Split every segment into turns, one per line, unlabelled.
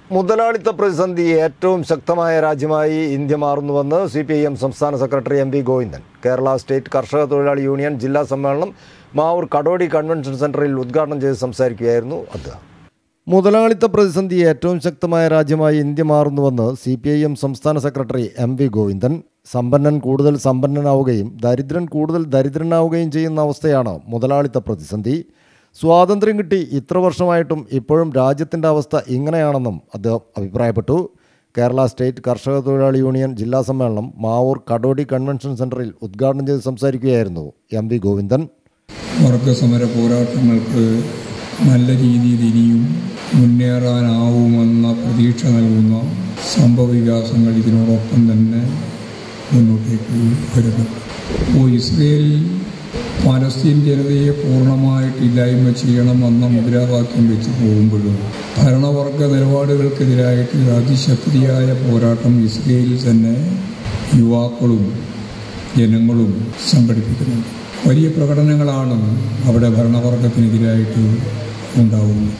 മുതലാളിത്ത പ്രതിസന്ധി ഏറ്റവും ശക്തമായ രാജ്യമായി ഇന്ത്യ മാറുന്നുവെന്ന് CPIM സംസ്ഥാന secretary MV Govindan. Kerala state കർഷക തൊഴിലാളി യൂണിയൻ ജില്ലാ സമ്മേളനം മാവൂർ കടോടി കൺവെൻഷൻ സെന്ററിൽ ഉദ്ഘാടനം ചെയ്ത് സംസാരിക്കുകയായിരുന്നു അദ്ദേഹം. മുതലാളിത്ത പ്രതിസന്ധി ഏറ്റവും ശക്തമായ രാജ്യമായി ഇന്ത്യ മാറുന്നുവെന്ന് CPIM സംസ്ഥാന സെക്രട്ടറി MV ഗോവിന്ദൻ. സമ്പന്നൻ കൂടുതൽ സമ്പന്നനാവുകയും ദരിദ്രൻ കൂടുതൽ ദരിദ്രനാവുകയും ചെയ്യുന്ന അവസ്ഥയാണ് മുതലാളിത്ത പ്രതിസന്ധി. സ്വാതന്ത്ര്യം കിട്ടി ഇത്ര വർഷമായിട്ടും ഇപ്പോഴും രാജ്യത്തിൻ്റെ അവസ്ഥ ഇങ്ങനെയാണെന്നും അദ്ദേഹം അഭിപ്രായപ്പെട്ടു. കേരള സ്റ്റേറ്റ് കർഷക തൊഴിലാളി യൂണിയൻ ജില്ലാ സമ്മേളനം മാവൂർ കടോടി കൺവെൻഷൻ സെന്ററിൽ ഉദ്ഘാടനം ചെയ്ത് സംസാരിക്കുകയായിരുന്നു MV ഗോവിന്ദൻ.
വർഗസമര പോരാട്ടങ്ങൾക്ക് നല്ല രീതിയിൽ ഇനിയും മുന്നേറാനാവുമെന്ന പ്രതീക്ഷ നൽകുന്ന സംഭവവികാസങ്ങൾ ഇതിനോടൊപ്പം തന്നെ മുന്നോട്ടേക്ക് വരുന്നു. ഇസ്രയേൽ പാലസ്തീൻ ജനതയെ പൂർണ്ണമായിട്ട് ഇല്ലായ്മ ചെയ്യണമെന്ന മുദ്രാവാക്യം വെച്ച് പോകുമ്പോഴും ഭരണവർഗ നിലപാടുകൾക്കെതിരായിട്ട് അതിശക്തിയായ പോരാട്ടം ഇസ്രയേലിൽ തന്നെ യുവാക്കളും ജനങ്ങളും സംഘടിപ്പിക്കുന്നുണ്ട്. വലിയ പ്രകടനങ്ങളാണ് അവിടെ ഭരണവർഗത്തിനെതിരായിട്ട് ഉണ്ടാവുന്നത്.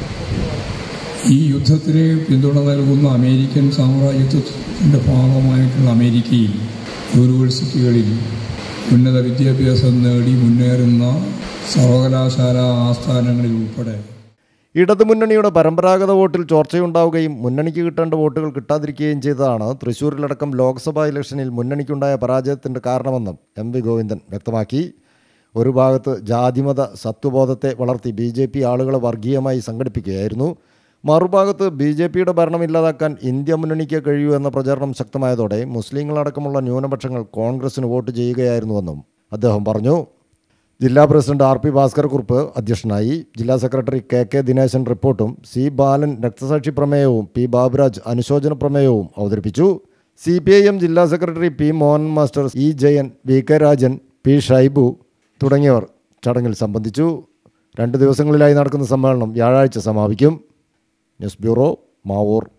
ഈ യുദ്ധത്തിന് പിന്തുണ നൽകുന്ന അമേരിക്കൻ സാമ്രാജ്യത്വത്തിൻ്റെ ഭാഗമായിട്ടുള്ള അമേരിക്കയിൽ യൂണിവേഴ്സിറ്റികളിൽ ഉന്നത വിദ്യാഭ്യാസം നേടി മുന്നേറുന്ന സർവകലാശാല ആസ്ഥാനങ്ങളിൽ ഉൾപ്പെടെ
ഇടതുമുന്നണിയുടെ പരമ്പരാഗത വോട്ടിൽ ചോർച്ചയുണ്ടാവുകയും മുന്നണിക്ക് കിട്ടേണ്ട വോട്ടുകൾ കിട്ടാതിരിക്കുകയും ചെയ്തതാണ് തൃശ്ശൂരിലടക്കം ലോക്സഭാ ഇലക്ഷനിൽ മുന്നണിക്കുണ്ടായ പരാജയത്തിൻ്റെ കാരണമെന്നും MV ഗോവിന്ദൻ വ്യക്തമാക്കി. ഒരു ഭാഗത്ത് ജാതിമത സത്വബോധത്തെ വളർത്തി BJP ആളുകളെ വർഗീയമായി സംഘടിപ്പിക്കുകയായിരുന്നു. മറുഭാഗത്ത് BJPയുടെ ഭരണം ഇല്ലാതാക്കാൻ ഇന്ത്യ മുന്നണിക്ക് കഴിയൂ എന്ന പ്രചാരണം ശക്തമായതോടെ മുസ്ലിങ്ങളടക്കമുള്ള ന്യൂനപക്ഷങ്ങൾ കോൺഗ്രസിന് വോട്ട് ചെയ്യുകയായിരുന്നുവെന്നും അദ്ദേഹം പറഞ്ഞു. ജില്ലാ പ്രസിഡന്റ് RP ഭാസ്കരക്കുറുപ്പ് അധ്യക്ഷനായി. ജില്ലാ സെക്രട്ടറി KK ദിനേശൻ റിപ്പോർട്ടും C ബാലൻ രക്തസാക്ഷി പ്രമേയവും P ബാബുരാജ് അനുശോചന പ്രമേയവും അവതരിപ്പിച്ചു. CPIM ജില്ലാ secretary P Mohan master, E Jayan, VK Rajan, P Shaibu തുടങ്ങിയവർ ചടങ്ങിൽ സംബന്ധിച്ചു. 2 ദിവസങ്ങളിലായി നടക്കുന്ന സമ്മേളനം വ്യാഴാഴ്ച സമാപിക്കും. News bureau, Mavoor.